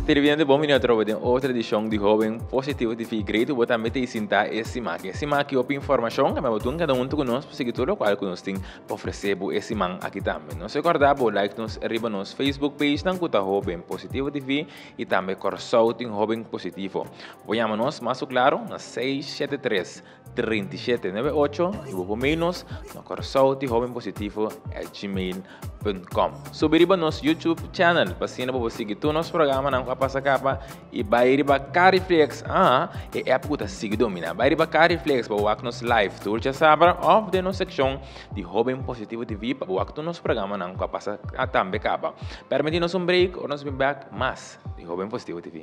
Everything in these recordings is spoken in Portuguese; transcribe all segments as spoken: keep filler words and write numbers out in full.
Televidente, bom minuto trovo de outra edição de Jovem Positivo T V. Great, vou também te ensinar esse maqui. Esse maqui é informação que me botou cada um conosco, seguir tudo o qual que nós tem para oferecer esse man aqui também. Não se acordar, vou like nos arriba nos Facebook page, não custa Jovem Positivo T V e também Corsaut em Jovem Positivo. Vou chamar nós, mais claro, na seis sete três, três sete nove oito e vou menos no Corsaut Jovem Positivo at gmail ponto com. Subiriba nosso YouTube channel, para cima vou seguir todo o nosso programa, não passa capa e vai riba Cariflex. Ah, é a puta siga domina. Vai riba Cariflex para o nos live tour já sabra of de nossa seção de Jovem Positivo T V para o acto nosso programa não passa também capa. Permitir-nos um break ou nos bem back mais de Jovem Positivo T V.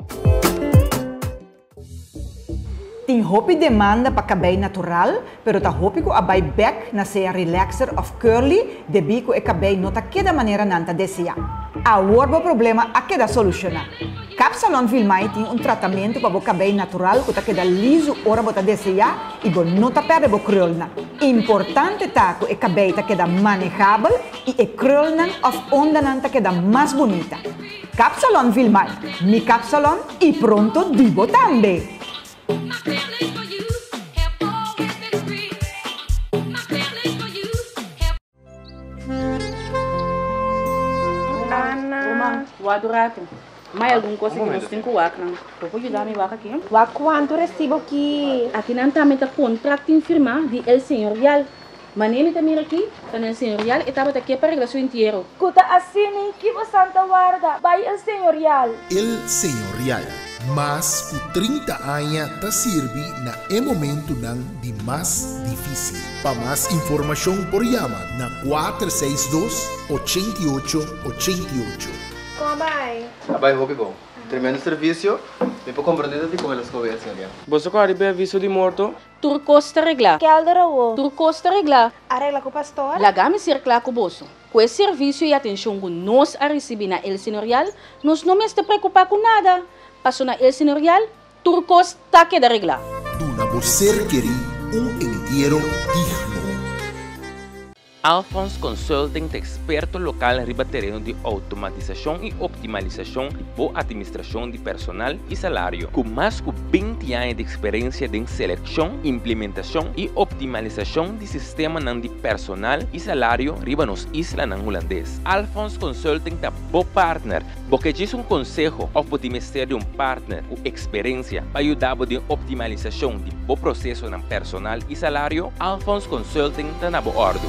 Tem hopi demanda para cabelo natural, pero ta hopi ko abay back na seya relaxer of curly, debi ko e cabelo nota queda maneira nanta deseja. A orbo problema a queda solucionar. Capsalon Vilmai tem um tratamento para o cabelo natural que ta queda liso ora bota deseja e bo nota perde bo krulna. Importante taco e cabelo ta queda manejável e e krulna of onda nanta queda mais bonita. Capsalon Vilmai, mi Capsalon e pronto dibo tambe. Ana, wado rato. Mas alguma coisa que nós temos que wak não. Pode ajudar me wak aqui? Wak quanto recibo aqui? Aqui não está meta contrato em firma de El Senhorial. Maneira também aqui, tá no Senhorial e estava aqui para arreglar seu inteiro. Kuta assim que você Santa Guarda, vai El Senhorial. El Senhorial. Mas por trinta anos ta sirve na é momento não de mais difícil. Para mais informação por chama na quatro seis dois, oito oito oito oito. Como vai? Vai, Robi, bom. Tremendo serviço. Me può comprendere di come lo scover, signora. Você quer receber aviso de morto? Tur costa reglar. Que aldera o? Tur costa reglar. Arregla com o pastor? Lagame circular com o bolso. Com esse serviço e atenção que nós a receber na El Senhorial, nós não me estamos preocupar com nada. Passou na El Senhorial, tur costa queda reglar. Duna você querer um inteiro digno. Alphonse Consulting é experto local em terreno de automatização e optimalização de boa administração de personal e salário. Com mais de vinte anos de experiência em seleção, implementação e optimalização de sistema de personal e salário riba nos islas holandês. Alphonse Consulting é bom partner, porque diz um conselho ou pode mestre de um partner com experiência para ajudar na optimalização de bom processo de personal e salário. Alphonse Consulting está na boa ordem.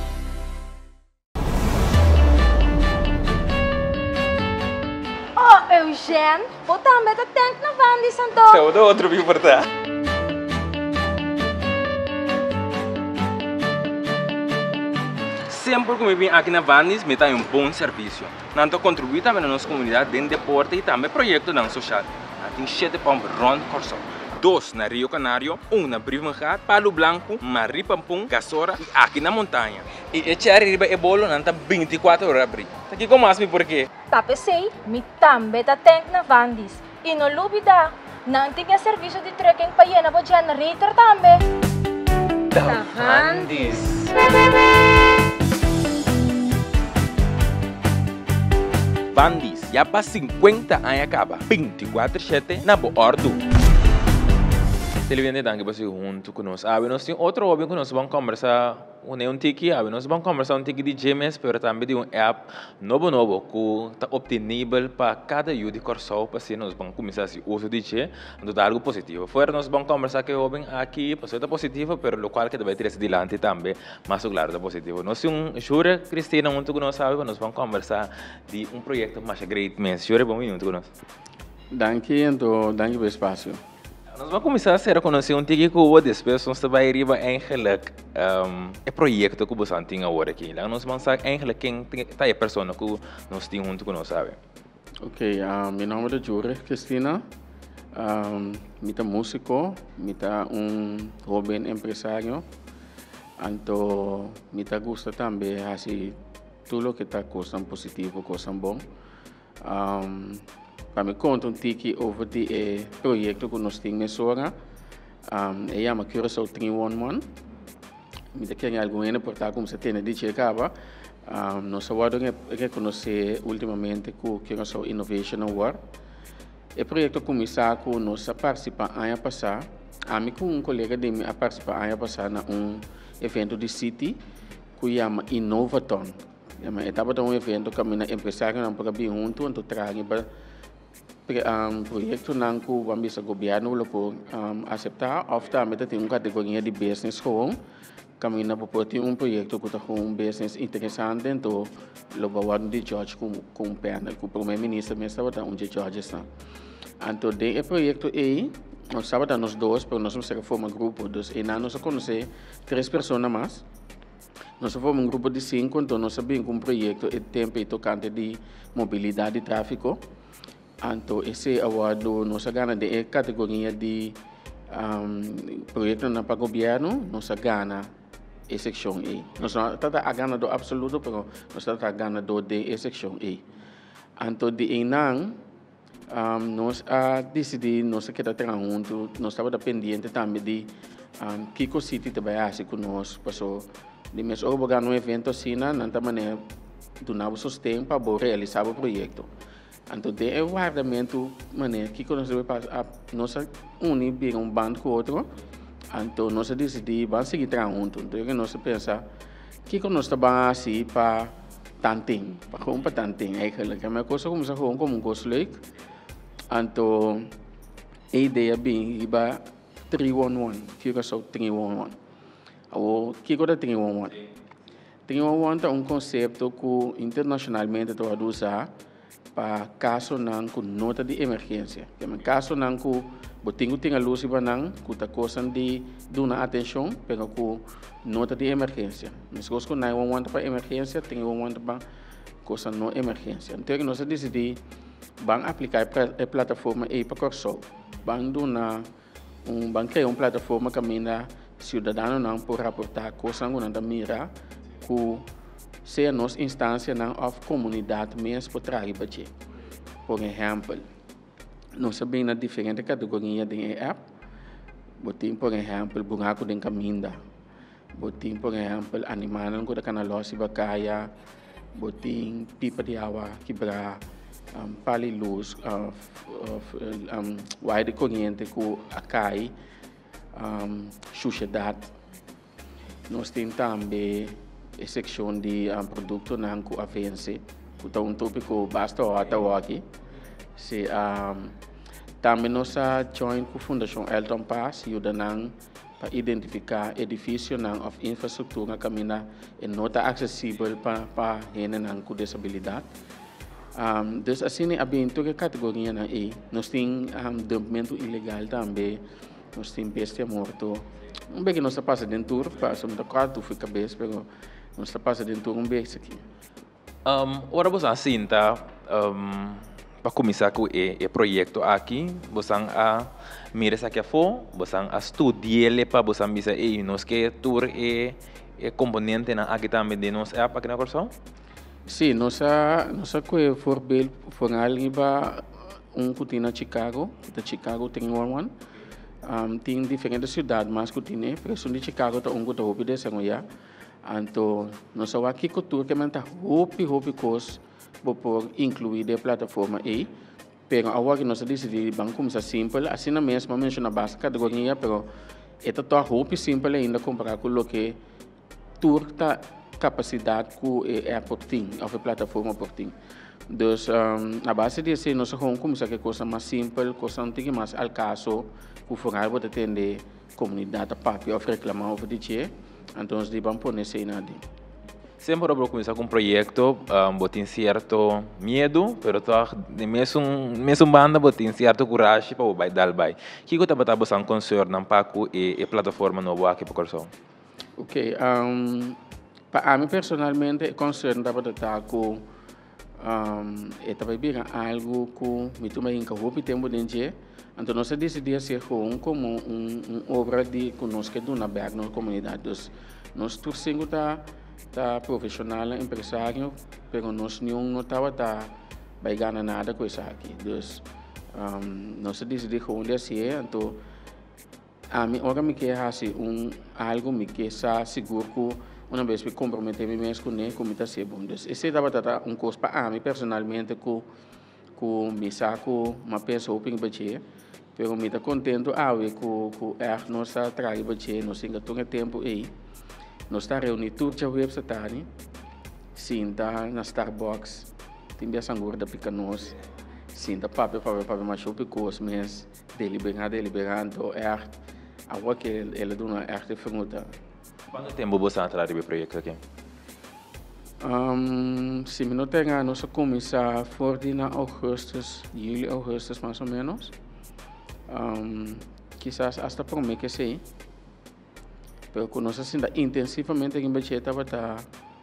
Eugênio, vou também estar atento na Vandi Santo. Todo outro viu por tá. Sempre que me vem aqui na Vandis, me dá um bom serviço. Não contribui também na nossa comunidade dentro de deporte e também projeto não social. Tem sete pombos Ron Corso. Dois na Rio Canário, um na Brivangat, Palo Blanco, Maripampum, Gasora e aqui na montanha. E esse arriba é bolo não está vinte e quatro horas abrir. Aqui como assim por quê? Tapesei, me também está atento na Vandis. E não dúvida, não tinha serviço de trekking para ir na generator também. Da Vandis. Vandis, já para cinquenta anos acaba, vinte e quatro sete na boa ordem. Televidente, danke por ser junto conosco. Ah, nós temos outro hobby que nós vamos conversar, um tiki, ah, nós vamos conversar um tiki de G M S, mas também de um app novo novo que está obtenível para cada usuário de Corsair, para assim nós vamos começar a uso de G, então dá algo positivo. Fora nós vamos conversar que hobby aqui, para ser positivo, mas o qual que deve ter adiante também, mas claro, é positivo. Nós temos um Jura Cristina junto conosco, sabe, nós vamos conversar de um projeto mais great mens. Jura, bom minuto conosco. Danke, então, danke pelo espaço. Nós vamos começar a ser conhecer um tiki que o depois nós vai riba eigenlijk um, é projeto que você tem agora aqui. Lá nós vamos saber eigenlijk quem está a pessoa que nós temos junto conosco, sabe? Ok, uh, meu nome é Jure Cristina. Um, eu sou músico, eu sou um jovem empresário. Então, eu gosto também de fazer tudo o que está coisa positivo, coisa bom. Um, Para me contar um tiki over de eh, projeto que nós temos agora, um, é chama Curaçao três um um. Me quer alguém portar como você tem de chegar, um, nós vamos reconhecer ultimamente com o Curaçao Innovation Award. O projeto começou com nós a participar ano passado. A mim com um colega de mim a participar ano passado na um evento de City que chama Innovaton. Estava um evento que a empresário não pode vir junto, então traga um projeto não que o governo local um, aceitar. Ofta tem uma categoria de business com Kamina pode um projeto que está com um business interessante, então o governo de George com com panel, com o primeiro-ministro mesmo estava um de George está. Então de projeto aí nós estávamos nós dois, pero nós vamos formar um grupo, então e nós conhecemos três pessoas mais. Nós formamos um grupo de cinco, então nós sabemos que um projeto é tempo tocante de mobilidade e tráfego. Então esse award nós ganhamos de categoria de um, projeto na para governo, nós ganhamos a seção A. Nós não estamos a ganhar do absoluto, pero nós estamos a ganhar do de a seção A. Então de enang um, nós a decidir nós que está junto, nós estamos pendente também de um, que o City trabalha assim conosco, passou de mês ou bogar um evento assim, na nanta maneira do novo sustento para realizar o projeto. Então de o guardamento maneira que nós a nossa unir bem um bando com outro. Então nós decidimos vamos seguir junto. Então nós pensa que nós estamos assim para tanting, para como para tanting, eigenlijk. É uma coisa como se fosse como um gosto leuk. Então a ideia bem iba três um um, que eu sou três um um. O que é três um um? três um um é um conceito que internacionalmente é usado para caso não com nota de emergência. Que é caso não com botinho tem a luz e banang, com a coisa de dar atenção, pega com nota de emergência. Mas coisa com nove um um para emergência, três um um para coisa não emergência. Então nós decidimos vamos aplicar a plataforma aí para Corsol. Vamos dar um, vamos criar uma plataforma que a cidadão não pode rapportar coisa que não mira que seja nossa instância não of comunidade mesmo por trás de por exemplo nós sabemos na diferente categoria de app botim por exemplo bungaco de caminda botim por exemplo animal que da loja bacaya botim pipa de água quebrar um, pali luz uh, uh, um, wide corrente que acai um, sociedade nós temos também a seção de um, produto não que avance, que é um tópico basta ou até aqui. Se um, também nossa joint com a Fundação Elton Pass ajuda para identificar edifícios não of infraestrutura que é nota acessível para para gente não com disabilidade. Um, dus assim é bem toda categoria na aí. Nós temos um dumpamento ilegal também, nós temos bestia morto. Um bem que nós passa dentro, passa muito quatro fica cabeça, mas nós passa dentro um bem aqui. Um, ora você assim tá um, para começar com o projeto aqui, você a mira aqui a fo, você a estudar para você bisa e nós que tour é é componente na aqui também de nós app aqui na Corsol? Sim, nós a nós a que for bel for ali ba um cutina Chicago, da Chicago tem um one. Um, tem diferentes cidades, mas que tem, por exemplo, de Chicago está um que está hopi desse ano, então nós só aqui cultura que manta hopi hopi coisas por incluir a plataforma aí, pero agora que nós decidimos vamos começar simples, assim na mesma menciona base categoria, pero é tá hopi simples ainda comparar com o que tour tá capacidade que é por tem, a plataforma por tem. Dus um, a base disso nós vamos começar com coisa mais simples, coisa não tem mais ao caso que o funcionário pode atender comunidade a papi ou reclamar ou pedir, então nós devemos pôr nesse aí nada. Sempre vou começar com um projeto, um, botem certo medo, pero tá mesmo mesmo banda botem certo coragem para o vai dar vai. Que que tá batendo você um concern não para com e plataforma nova aqui para Corsol? Ok, um, para mim personalmente concern tá batendo com um, é também algo que me toma em carro tempo dentro. Então nós decidimos ser como um obra de conosco do na back na comunidade. Dus nós torcemos tá tá profissional, empresário, pero nós nenhum não tava tá vai ganhar nada com isso aqui. Dus um, nós decidimos como assim, então a mim agora me quer assim um algo me quer sa seguro que uma vez me comprometer me mesmo com ele como está ser bom. Dus esse tava tá um curso para mim personalmente que com me saco uma pessoa open bache, pero me tá contento ave com com er nossa traga bache, nós ainda tunga tempo aí, nós está reunir tudo já website tani, sinta na Starbucks, tem bem sangue da picanos, sinta papel papel papel mais picos, mas deliberando deliberando er, agora que ele dona er te pergunta. Quanto tempo você está trabalhando no projeto aqui? Um, se me não tenho, nós começar por de agosto, julho, agosto mais ou menos. Um, quizás até por mim que sei. Pero quando nós ainda intensivamente em budget estava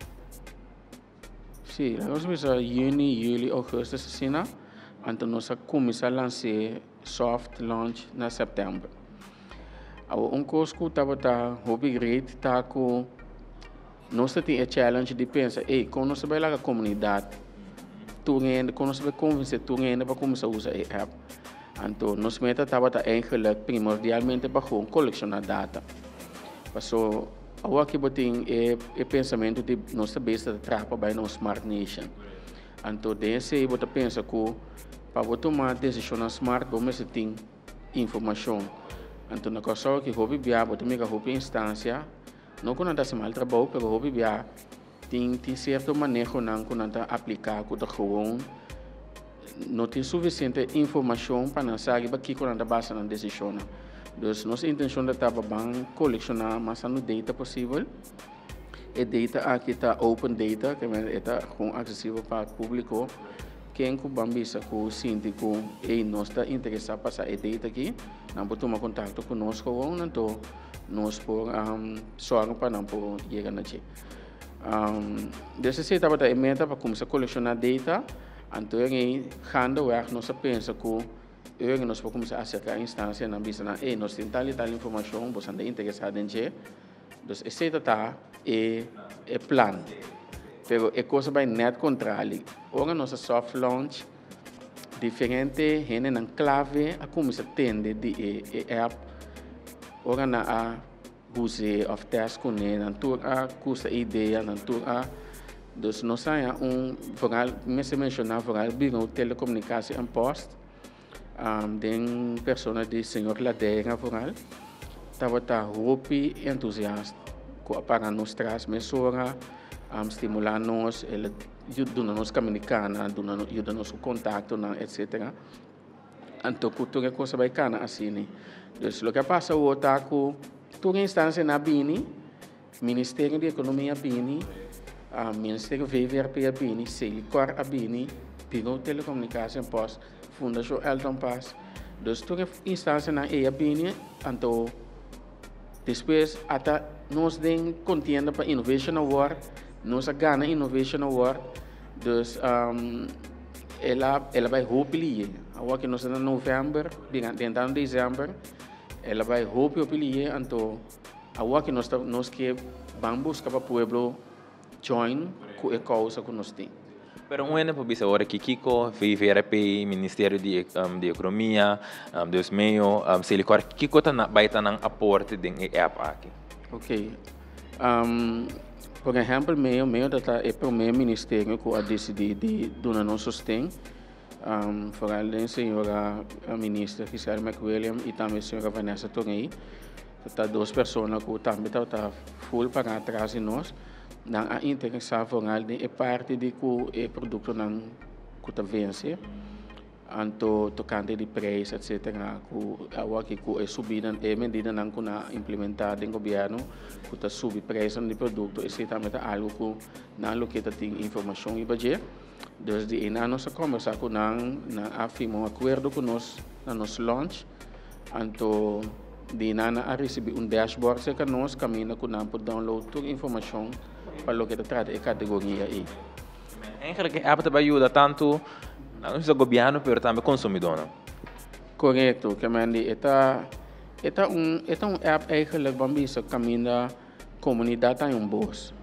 sim, nós vamos a junho, julho, agosto assim, então nós começar a lançar soft launch na setembro. Um curso que estava tá hobby great tá com nós temos a challenge de pensar, ei, quando nós vai lá a comunidade, tu ainda quando nós vai convencer tu ainda para começar a usar a app, então nós meta estava tá eigenlijk primordialmente para colecionar data. Passou agora que botem é é pensamento de nossa besta trapa by no smart nation. Então desse aí bota pensa que para botar uma decisão na smart, vamos ter informação. Então na coisa que hobby bia botar mega hobby instância. Não quando anda se mal trabalho, pero hobby bia tem tem certo manejo não quando anda aplicar com o gewoon não tem suficiente informação para não saber para que quando anda basta na decisão. Então nossa intenção é tava bem colecionar mais no data possível. E data aqui está open data que é está com acessível para o público. Quem com bambisa com o síndico e nós está interessado passar a data aqui, não pode tomar contato conosco ou então nós por um, sorgo para não por chegar na gente. Um, desse se estava a meta para começar a colecionar data, então aí quando nós pensa que eu nós podemos começar a acercar a instância na bisa na e nós tentar tal informação, você anda interessado em gente, então esse está é é plan, pero é coisa vai net controle. Ora nossa soft launch diferente, gente na clave a começar a atender de app. Ora na a use of test com ele, na tour a custa ideia, na tour a dos nós aí um vogal, me se mencionar vogal, bem o telecomunicação em post, um den pessoa de senhor Ladeira vogal, tava tá roupi entusiasta, com para nos traz mesora, um estimular nós, ele ajuda nos comunicar, ajuda nos contato, etcétera. Então cultura coisa bacana assim. Então, o que passa o otaku, toda instância na Bini, Ministério de Economia Bini, uh, Ministério V V R P a Bini, Selicor a Bini, Pigo Telecomunicação Post, Fundação Elton Pass. Então, toda instância na E a Bini, então, depois, até nós temos contienda para Innovation Award, nós ganhamos Innovation Award, então, um, ela, ela vai roubar. Agora que nós estamos em novembro, dentro de dezembro, ela vai roubar o bilhete, então, agora que nós nós que vamos buscar para o povo join com a causa que nós temos. Pero um ano para bisa agora que Kiko, V V R P, Ministério de, um, de Economia, um, Deus meio, um, Selicor, Kiko tá na baita ng aporte din app aqui. Ok. Um, por exemplo, meio meio da é para o meu ministério que a decidir de donar nosso sustento. Um, vooral de senhora a ministra Gisele McWilliam e também a senhora Vanessa Torrey. Tá duas pessoas que também tá full para atrás de nós. Não a interessar vooral de é parte de que é produto não que tá vence. Anto tocante de preço, etcétera. Que agora que é subida é medida não que na implementada em governo que tá subir preço de produto. Esse também tá algo que não que tem informação e budget. Desde na nossa conversa com nang na afirma um acordo com nós na nosso launch, então de nana a receber um dashboard que nós caminha com nang por download toda informação para o que trata a categoria aí. É que a app vai ajudar tanto não só o governo, mas também o consumidor. Correto, que mandi eta eta um eta um app aí que leva bisa caminha comunidade em um boss.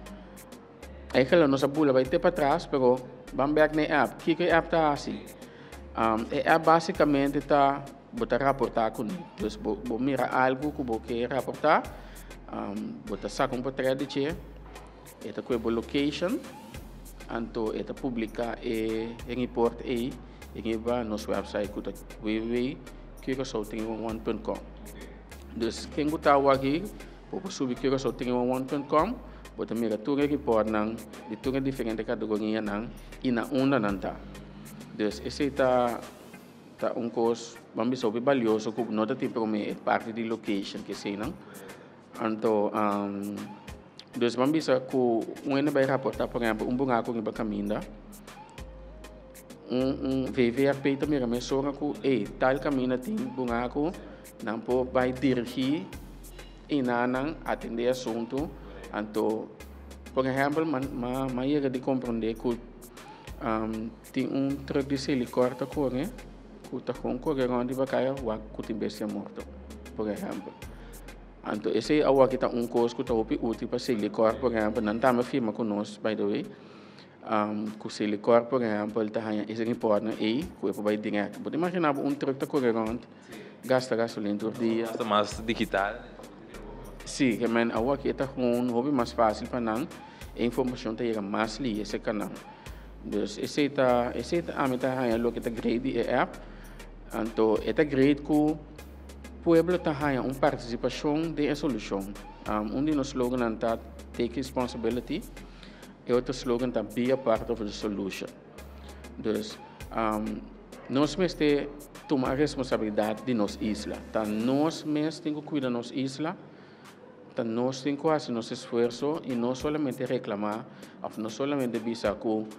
Aí que nossa bula vai ter para trás, pero vamos ver na app. O que a app está assim? Um, a app basicamente está botar raportar com ele. Então, vou mirar algo que vou querer raportar, um, botar saco um portrait de che, eta com a location, então eta publica e report aí e vai nosso website que é w w w ponto curaçao três um um ponto com. Dus quem está aqui, pode subir curaçao três um um ponto com, pode mirar tudo report nang, de tudo diferente categoria nang, e na onda não tá. Dus esse está tá um curso, vamos dizer, valioso, que não tem para mim é parte de location que sei não. Então, um, dus vamos dizer que um ano vai rapportar, por exemplo, um buraco que vai caminhar. Um, um V V R P também me sogra que e tal caminho tem buraco, não pode vai dirigir e não atender assunto. Então, por exemplo, man ma ma ia de compreender que um, tem um truque de silicorta corre, que está com corre onde vai cair o que tem bestia morto, por exemplo. Então, esse é o que está um curso que está útil para silicorta, por exemplo, não está me firma conosco, by the way. Um, com o silicor, por exemplo, ele está isso é importante e que é para direto. Pode imaginar um truque está correndo, gasta gasolina por dia. Gasta mais digital. Sim, que men agora aqui está com um hobby mais fácil para não, a informação está mais li esse canal. Então, esse está, esse está a meta é o que está grade é app. Então, está grade que o povo está ganhando uma participação de solução. Um, um de nossos slogans está take responsibility. E outro slogan está be a part of the solution. Dus, um, nós mesmos temos tomar a responsabilidade de nossa isla. Então, nós mesmos temos que cuidar da nossa isla. Então, nós temos que fazer nosso esforço e não somente reclamar, ou não somente dizer que um,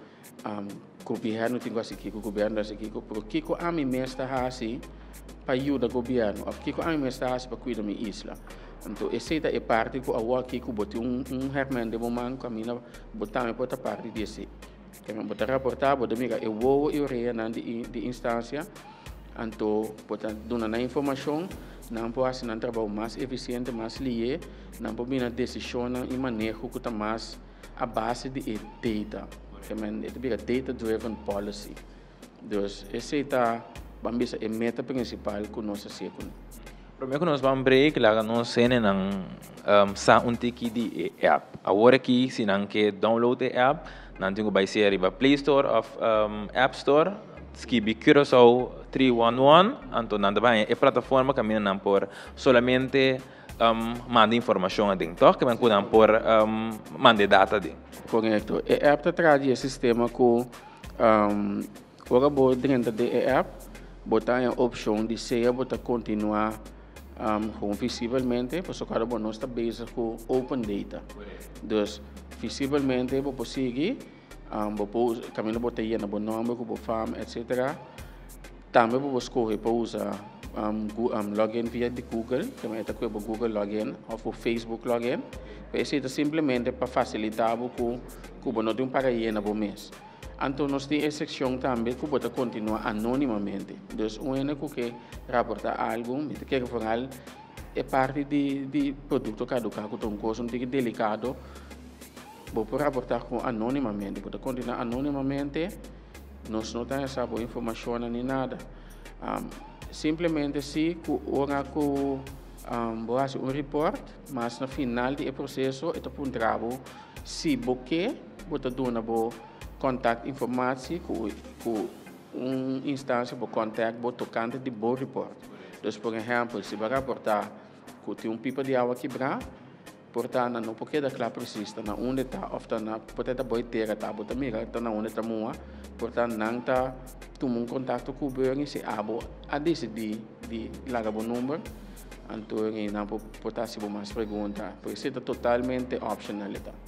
o governo tem que fazer aqui, que o governo tem que fazer aqui, porque o que a mim mesmo está assim para ajudar o governo, ou o que a mim mesmo está assim para cuidar da minha isla. Então, essa é a parte que eu aqui que bote um um herman de momento que a minha botar me botar parte desse. Que me botar reportar, botar me eu vou eu reia na de de instância, então botar dona na informação, não pode assim um trabalho mais eficiente, mais lié, não pode vir a decisão e manejo que está mais a base de data. Que me é data driven policy. Então, essa é a vamos a meta principal que nós seguimos. Primeiro que nós vamos break, lá nós cena nang um, sa um tiki de app. Agora aqui se não quer download a app, não tem que vai ser riba Play Store of um, App Store, escreve Curaçao três um um, então não vai é plataforma que não por somente um, manda informação a dentro, que não por um, manda data dentro. Correto. A app traz esse sistema que um, agora vou dentro da app, botar a opção de se botar continuar um, visivelmente, por isso que nós estamos base com open data. Então, visivelmente, vou conseguir, um, vou caminhar botar aí na bom nome, com farm, etcétera. Também vou escolher para usar um, um, login via de Google, também está com o Google login ou o Facebook login. Isso é simplesmente para facilitar o que o não tem para ir na bom mês. Então, nós temos essa secção também que pode continuar anonimamente. Então, o único que rapportar algo, que é parte de, de produto caducado, que é um coisa delicado, vou rapportar anonimamente. Pode continuar anonimamente, nós não temos essa informação nem nada. Um, simplesmente, se ora que um, vou fazer um report, mas no final do processo, é um trabalho, se você pode dar contato informação com com uma instância para contato para tocante de bom report. Então, por exemplo, se vai reportar que tem um pipa de água quebrada, portanto, não pode dar claro precisa na onde está, ou na pode estar boa terra, tá, pode mirar está na onde está moa, portanto, não está tomando contato com o governo se abo a decidir de largar o número, então não pode estar se mais pergunta, porque isso é totalmente opcional.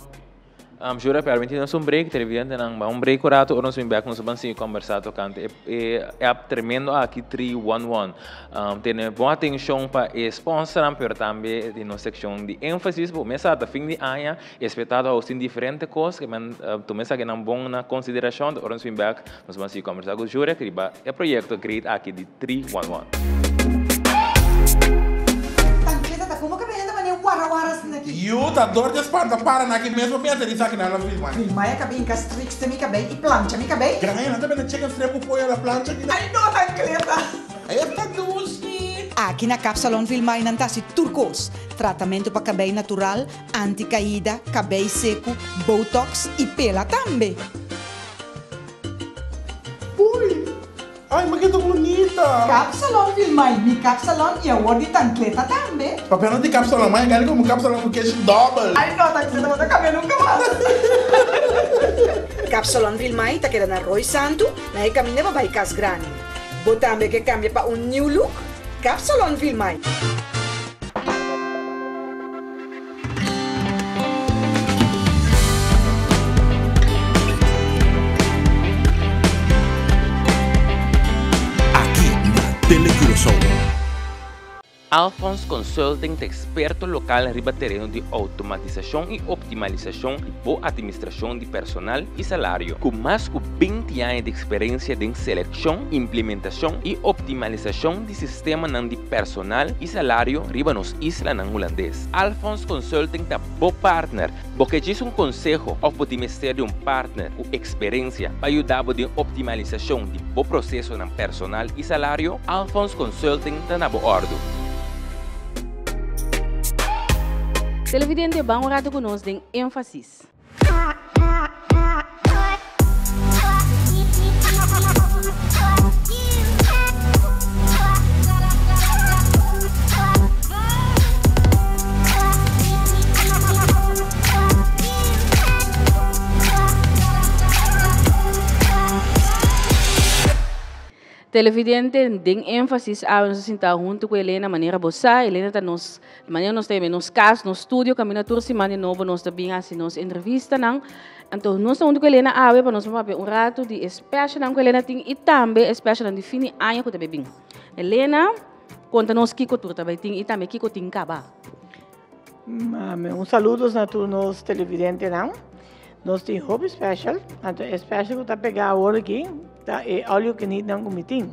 Um, Jura, permite-nos um break, televidente, não um break curado, ou nós vamos back, nós vamos conversar tocante. É, é tremendo aqui três um um. Um, tem boa atenção para o sponsor, mas também tem uma secção de ênfase, porque mês até fim de ano, espetado aos diferentes coisas, que tu mês aqui não bom na consideração, ou nós vamos back, nós vamos conversar com o Jura, que é o projeto Great aqui de três um um. Io da dor de espanta para na que mesmo me até aqui na nossa filma. Filma é cabine castrix te mi cabine e plancha mi cabine. Graia, não também chega extremo foi a plancha aqui. Ai não tá clara. É tá doce. Aqui na Capsalon Filma inantasi turcos, tratamento para cabine natural, anti-caída, cabine seco, botox e pela também. Ui. Ai, mas que bonita! Capsalon, Vilmay. Mi capsalon e a word de tancleta também. Papel não tem cápsula, mas é como cápsula com queijo double. Ai, não, tancleta, vou caber nunca mais. Capsalon, Vilmay, tá querendo arroz santo, na caminha para vai cas grande. Botambe que cambia para um new look. Capsalon, Vilmay. Alphonse Consulting é experto local em riba terreno de automatização e optimalização e boa administração de personal e salário. Com mais de vinte anos de experiência em seleção, implementação e optimalização de sistema de personal e salário riba nos islas holandês. Alphonse Consulting é bom partner, porque diz um conselho ou pode ter um partner com experiência para ajudar na optimalização de bom processo de personal e salário. Alphonse Consulting está na boa ordem. Televidente, vamos rato conosco em ênfasis. Televidente, tem ênfase a nós sentar junto com a Helena, maneira bossa. Helena está nos, maneira nós temos nos casos, no estúdio, caminho tour semana novo, nós também assim nos entrevista não. Então nós estamos junto com a Helena, ah, para nós vamos um rato de espécie não com a Helena tem e também espécie de fim de ano que também bem. Helena, conta-nos que cultura também tem e também que tem caba. Um saludo a todos os televidentes não. Nós temos hobby special, então especial que está pegar agora aqui. É óleo que não comitim.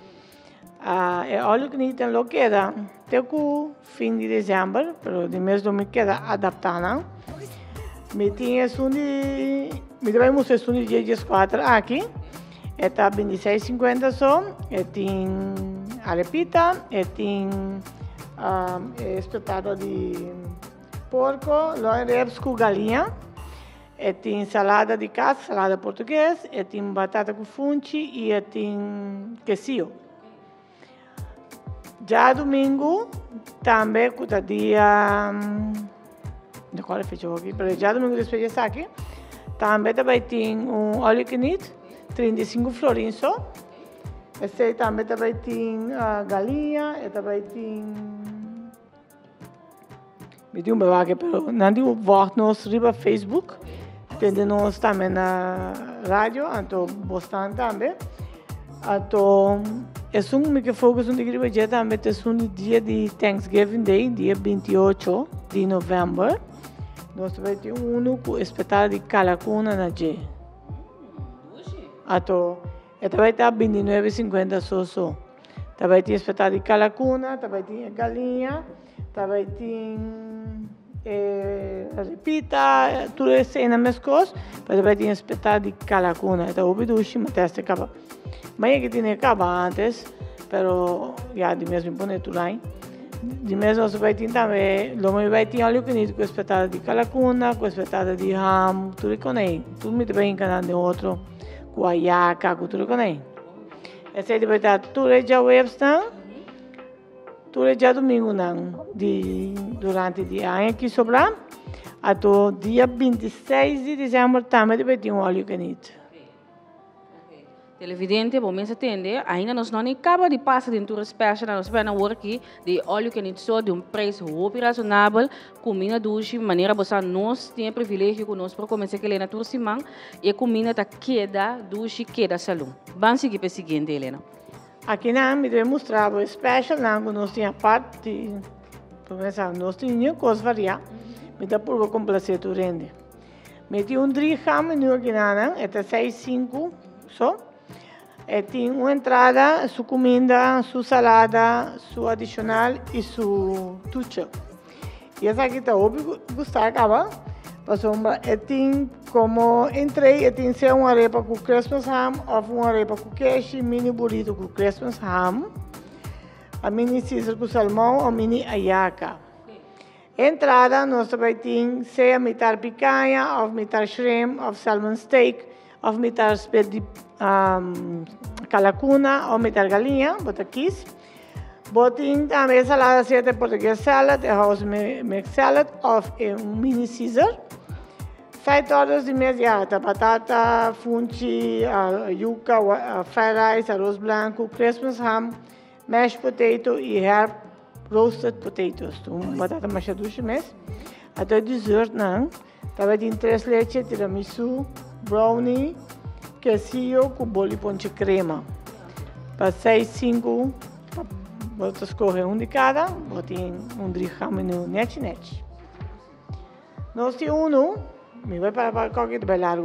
É óleo que não tem lo queda até o fim de dezembro, mas de mês não me queda adaptado. Me tinha um de, me deve mostrar um de dia quatro aqui. Está vinte e seis e cinquenta só. E tem arepita, e tem espetado de porco, loireps com galinha. E tem salada de casa, salada portuguesa, e tem batata com funchi e tem quesillo. Já domingo, também, com o dia... De qual é fechou aqui? Mas já domingo, depois de aqui, também tem um óleo quenito, trinta e cinco florinhos só. Esse também tem uh, galinha, e também tem... Me tem um bebê, mas não tem o voto no nosso Facebook. Nós também na rádio, então bastante também. Então, é um que foco um dia de também é um dia de Thanksgiving Day, dia vinte e oito de novembro. Nós vamos ter um com espetáculo de calacuna na G. Então, também está vinte e nove e cinquenta só só. Também tem espetáculo de calacuna, também tem galinha, também tem Eh, repita, tudo isso aí na minhas coisas, mas vai ter espetáculo de calacuna. Então, o vídeo é uma testa acaba. Mas é que tinha acaba antes, pero já de mesmo põe tudo lá. De mesmo nós vai ter também, logo vai ter óleo quenito com espetáculo de calacuna, com espetáculo de ham, tudo com aí. Tudo muito bem encanado de outro, com a yaca, com tudo com aí. Esse aí vai estar tudo já website. Tudo dia domingo não, de, durante o dia aqui sobrar, até dia vinte e seis de dezembro também vai ter um óleo quenito. Televidente, bom, mas atende, ainda nós não acaba de passar dentro do special, nós vamos aqui de óleo quenito só de um preço muito razoável, comida doce, maneira bossa nós tem privilégio conosco para começar que Helena tour semana e comida tá queda doce, queda salão. Vamos seguir para o seguinte, Helena. Aqui não me deve mostrar o special não, nós temos a parte, por começar, nós temos coisas variadas, me dá por complacer tu rende. Me tem um driham no aqui não, é seis cinco só. E tem uma entrada, sua comida, sua salada, sua adicional e sua tucha. E essa aqui está óbvio, gostar acaba. Passou uma, e tem como entrei, e tem ser uma arepa com Christmas ham, ou uma arepa com queijo, mini burrito com Christmas ham, a mini Caesar com salmão, ou mini ayaca. Entrada, nós também tem seja mitar picanha, ou mitar shrimp, ou salmon steak, of mitar spet de um, calacuna ou mitar galinha, bota quis. Botin também salada sete português salad, a house mix salad of um mini Caesar. Side orders de imediata, batata, funchi, uh, yuca, uh, fried rice, arroz blanco, Christmas ham, mashed potato e herb roasted potatoes. Um batata machaduche mesmo. Até dessert não. Tava de três leite, tiramisu, brownie, quesillo com bolo e ponche crema. Para seis, cinco, vou escolher um de cada, botem um dricamo no net net. Nós temos um, me vai para qualquer de bem largo.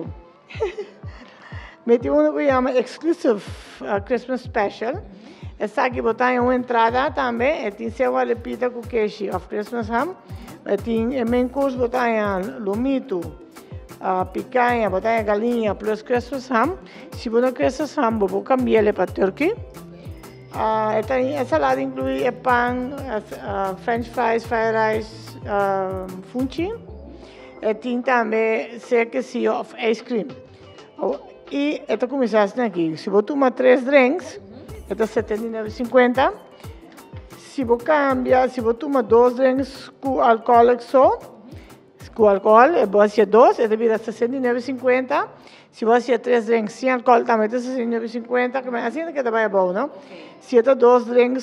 Meti um que chama Exclusive uh, Christmas Special. Essa aqui botar uma entrada também, e tem seu repita com queijo of Christmas ham. E tem main course botar lomito, uh, picanha, botar galinha plus Christmas ham. Se botar Christmas ham, vou cambiar ele para turkey. Uh, essa salada inclui pão, uh, French fries, fried rice, uh, funchi. E tem também sequecio of ice cream. Oh, e esta começasse aqui. Se você tomar três drinks, esta é setenta e nove reais e cinquenta. Se você cambia, se você tomar dois drinks com álcool só, com álcool, você ser dois, esta vira sessenta e nove reais e cinquenta. Se você ter três drinks sem álcool, também é sessenta e nove reais e cinquenta. Assim é que também é bom, não? Se você dois drinks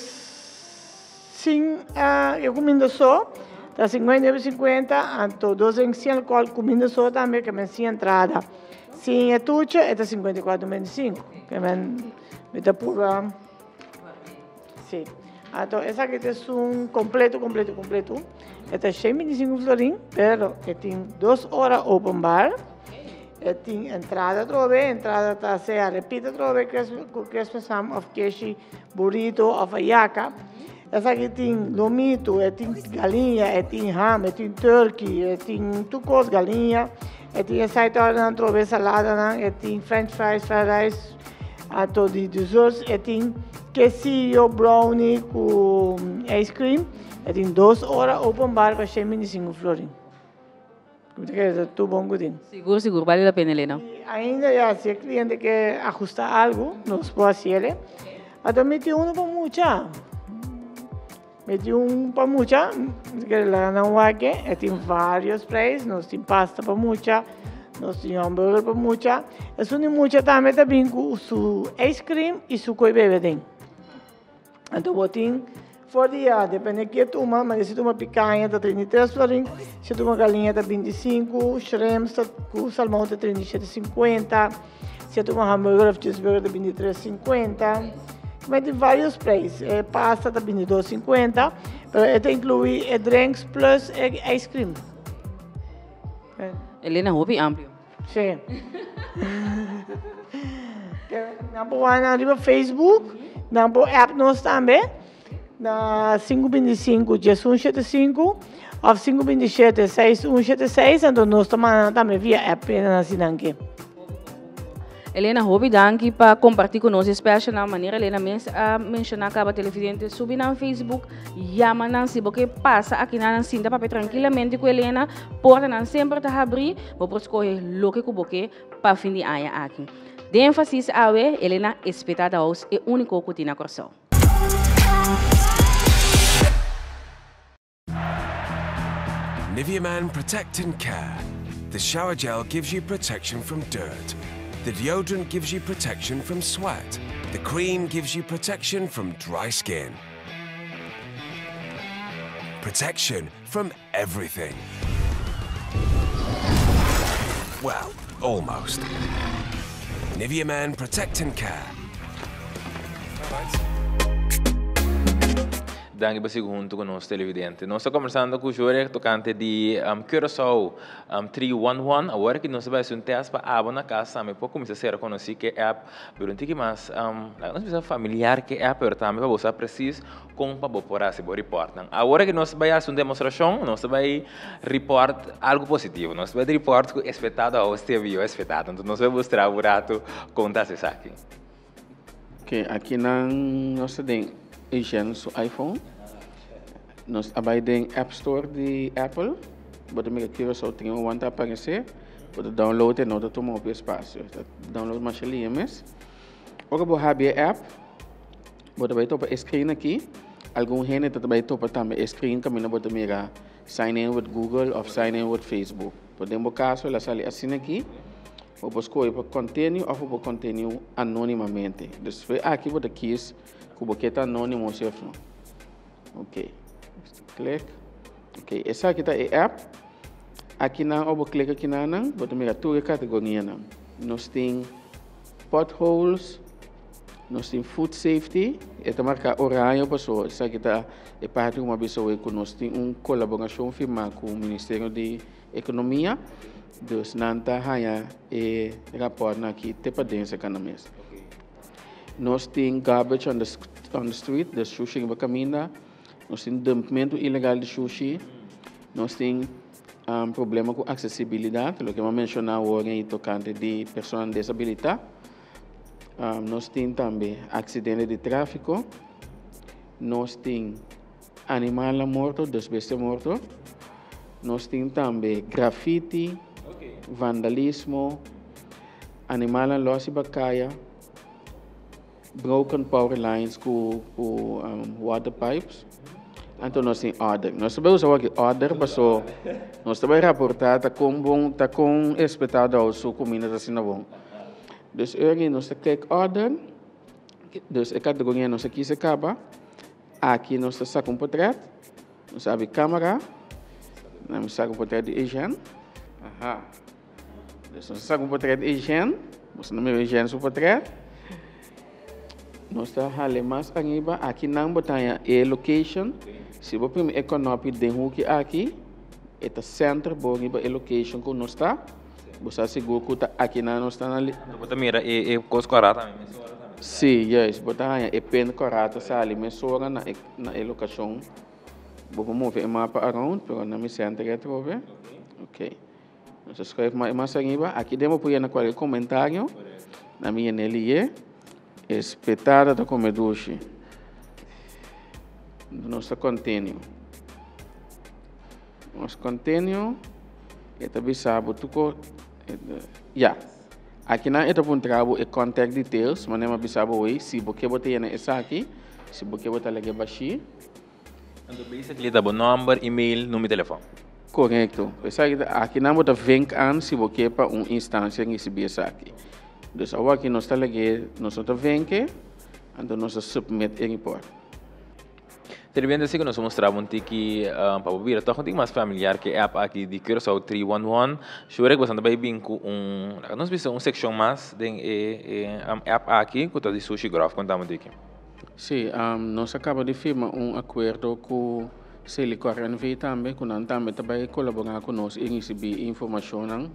sem uh, eu comendo só, está cinquenta e nove reais e cinquenta. Então, dois drinks sem álcool, comendo só também, que é sem entrada. Sem etuche, está cinquenta e quatro reais e vinte e cinco. Que é está pura. Sim. Então, essa aqui é um completo, completo, completo. Está cento e vinte e cinco florim, pero tem duas horas open bar. Tem entrada trove, entrada tá se repita trove, Christmas ham of queijo, burrito of ayaca. Essa aqui tem lomito, tem galinha, tem ham, tem turkey, tem tucos galinha, tem essa hora trove salada, tem French fries, fried rice, ato de desserts, tem quesillo, brownie com ice cream. Tem duas horas open bar para cento e vinte e cinco florim. Tudo bom, Godinho? Seguro, seguro, vale a pena, Helena. Ainda, já, se o cliente quer ajustar algo, nós podemos fazer. Então, meti um para mucha. Meti um para mucha, que lá não há que, tem vários preços, nós temos pasta para mucha, nós temos hambúrguer para mucha. Isso de mucha também também com o ice cream e o coi bebê. Então, botem por dia, depende do que toma, mas se toma picanha, está trinta e três florim, se toma galinha, está vinte e cinco, shrimps, com salmão, está trinta e sete reais e cinquenta, se toma hambúrguer, cheeseburger, está vinte e três reais e cinquenta, mas tem vários preços, é, pasta, está vinte e dois reais e cinquenta, mas inclui é, drinks plus é, ice cream. É. Helena, hobby amplo. Sim. Não pode ir no Facebook, não pode app nós também. Na cinco vinte e cinco, um um sete cinco, ou cinco vinte e sete, seis um sete seis, então nós também via app assim aqui. Helena, hobby danke para compartilhar conosco, especial na maneira Helena mencionar que a televidente subir no Facebook, chama não se porque passa aqui na cinta para tranquilamente com Helena, porta não sempre tá abrir, vou escolher o que que para fim de ano aqui. De ênfase a ver, Helena espetada aos é único que tem na corção. Nivea Man Protect and Care. The shower gel gives you protection from dirt. The deodorant gives you protection from sweat. The cream gives you protection from dry skin. Protection from everything. Well, almost. Nivea Man Protect and Care. Danke per segundo con nostro televidente. Noi stiamo conversando con Jure tocante di um, Curaçao um, trecentos e onze. Agora que nós vamos fazer um teste para a na casa, também pode começar a conhecer que app, durante que mais um, nós precisamos familiar que app, mas também para você preciso com para poder se reportar. Agora que nós vamos fazer uma demonstração, nós vamos reportar algo positivo. Nós vamos reportar que espetado ou esteve espetado. Então nós vamos mostrar o rato conta se aqui. Ok, aqui na nossa tem higiene do iPhone. Nós abrimos App Store de Apple. Bota me aqui só tem um want aparecer. Pode download e não tá tomando o espaço. Download mais ali mesmo. Agora vou abrir a app. Vou também topar a screen aqui. Algum gente também topa também a screen que mina bota mira sign in with Google ou sign in with Facebook. Podemos caso ela sale assim aqui. Vou escolher para continue ou vou continue anonimamente. Então aqui vou dar keys que vou quitar anônimo certo. Ok. Click. Ok. Essa aqui tá a app. Aqui na eu vou clicar aqui na não. Vou mira tudo categoria não. Nós tem potholes. Nós temos food safety, é marca horário para pessoa. Isso aqui está é parte de uma pessoa que nós temos uma colaboração firmada com o Ministério de Economia. Então, nós temos e rapport aqui de dependência cada mês. Nós temos garbage on the, on the street, the sushi que caminha. Nós temos dumpamento ilegal de sushi. Nós temos um problema com acessibilidade, o que eu mencionei hoje tocante de pessoas desabilitadas. Um, nós temos também acidente de tráfico, nós temos animal morto, duas bestas mortas, nós temos também grafite, okay. Vandalismo, animal loss e bacaia, broken power lines com, com um, water pipes. Então nós temos order. Nós sabemos que order passou, nós também reportar tá com bom, tá com espetado ao sul comida assim na bom. Dus aqui nós click order, dus a categoria nós aqui se acaba, aqui nós saca um portrait, nós abre câmera, nós saca um portrait de higiene, aha, dus nós saca um portrait de higiene, nós não me higiene o portrait, nós tá hale mais arriba, aqui não botar a location, se você primeiro economy de que aqui, é o centro, bom arriba a location que nós está. Você seguro que aqui na nós está ali. Você mira e e coisa correta também. Sim, yes. Você aí é pen correta sali, mas só na na locação. Vou mover o mapa around, pero na me centro é trove. Ok. Nós escreve mais mais arriba. Aqui demo por na qualquer comentário. Na minha nele é espetada da comeduche. Nosso continue. Nosso continue. E também sabe tudo. Ya, aqui na eta pun trago e contact details, mas não bisa boy, se você botar na essa aqui, se você botar lá baixi. Então basically tá bom number, email, número de telefone. Correto. Essa aqui aqui não bota vem an se você para uma instância que se bisa aqui. Então aqui nós tá lá nós tá vem que, então nós submit e report. Terwijl ik nos mostrava um tiki para ouvir, toch um mais familiar que app aqui de Curaçao três um um. Chore que você também vem com um, nós vimos uma seção mais de app aqui que está de Sushi Graph, contamos aqui. Sim, um, nós acabamos de firmar um acordo com Silicor N V também, que nós também também colaborar com nós e receber informação.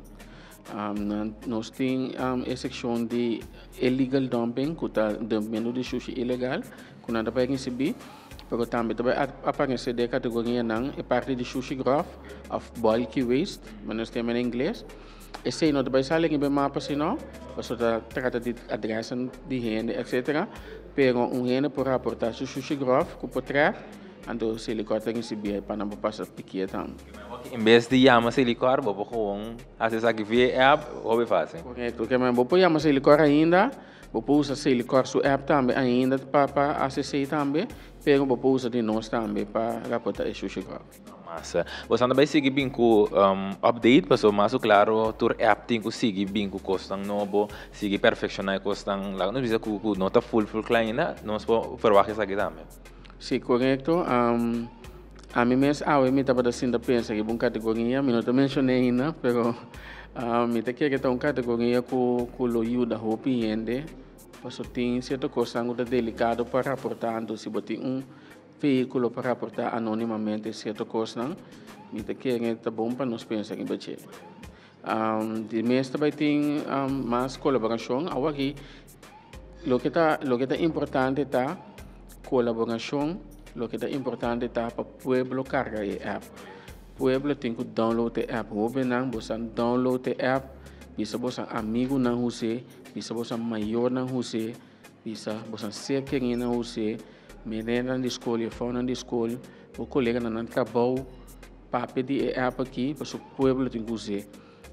Um, nós temos um, a seção de illegal dumping, que está dumping de sushi ilegal, que nós também receber. Pero também também aparece de categoria não é parte de sushi graph of bulky waste, mas nós temos em inglês. Esse aí não também sai em bem mapa se não, você trata de adresse de renda, etcétera. Pero um renda por aportar sushi graph que pode trazer, então se ele corta em Sibia para não passar pique também. Em vez de chamar Silicor, vou com acessar aqui via app, ou fácil. Correto, porque mas vou chamar Silicor ainda, vou usar Silicor su app também ainda para acessar também. Pero vou usar de nós também para rapportar o sushi graph. Massa. Você também segue bem com um, update, pessoal, mas claro, tur app tem que seguir bem com costang novo, seguir perfeccionar costang, lá não precisa com nota full full kleina, nós podemos verwachten isso aqui também. Sim, correto. Um, a mim mesmo, ah, eu me estava dizendo pensa que é uma categoria, eu não mencionei ainda, pero um, eu quero que é uma categoria que que lo ajuda a hopi Passo tem certa coisa que é delicado para reportar, então se você tem um veículo para reportar anonimamente certa coisa, me te quer tá bom para nós pensar em baixar. Um, de mês também tem um, mais colaboração, agora aqui, o que tá, o que tá importante tá colaboração, o que tá importante tá para o pueblo carregar a app. O pueblo tem que download a app, o benang você download a app, bisa você amigo não use bisa você maior não use, bisa você ser quem não use, menina na escola, fora na escola, o colega não trabalha para pedir a app aqui, para o povo tem que usar.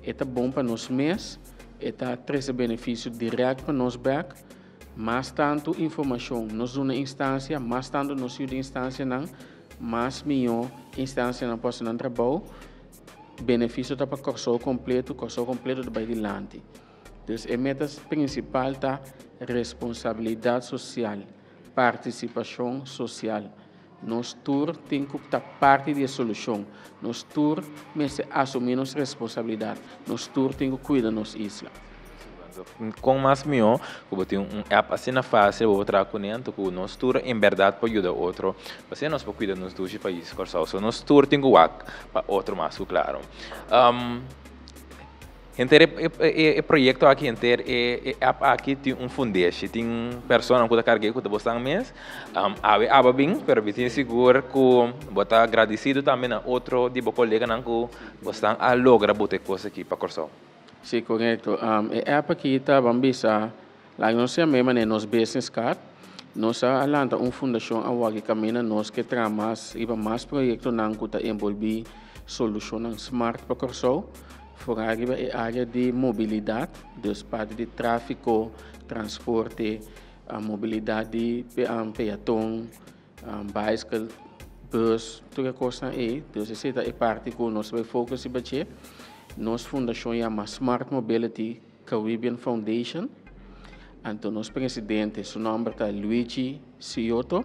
é bom para nós mesmos, é traz benefício direto para nós back, mais tanto informação, nós uma instância, mais tanto nós de instância não, mais melhor instância não posso não trabalho, benefício para curso completo, curso completo do bairro de Lante. Então, a meta principal é responsabilidade social, participação social. Nós tour tem que estar parte da solução. Nós tour mas assumir nossa responsabilidade. Nós tour tem que cuidar da nossa isla. Com mais melhor, eu tenho um app assim na fácil, eu vou trazer com ele, que nós tour em verdade pode ajudar outro. Você nós pode cuidar dos dois países, corçal. So nós tour tem que work para outro mais claro. Um, Inteiro é projeto aqui inteiro é aqui tem um fundeixe, tem pessoa que está carregando que está botando mês, ave aba bem, pero tem seguro que botar agradecido também a outro tipo colega não que bostan a logra botar coisa aqui para corso. Sim, correto. Um, é app aqui está bambisa, lá nós se mesmo né nos business card, nós alanta uma fundação a que caminha nós que traz mais e mais projeto não que está envolver solução smart para corso. Fora a área de mobilidade, dos parte de tráfego, transporte, a mobilidade de um, peatão, um, bicycle, bus, toda coisa aí. Então, essa é a parte que nós vamos focar em. Nossa fundação é a Smart Mobility Caribbean Foundation. Então, nosso presidente, seu nome é Luigi Cioto.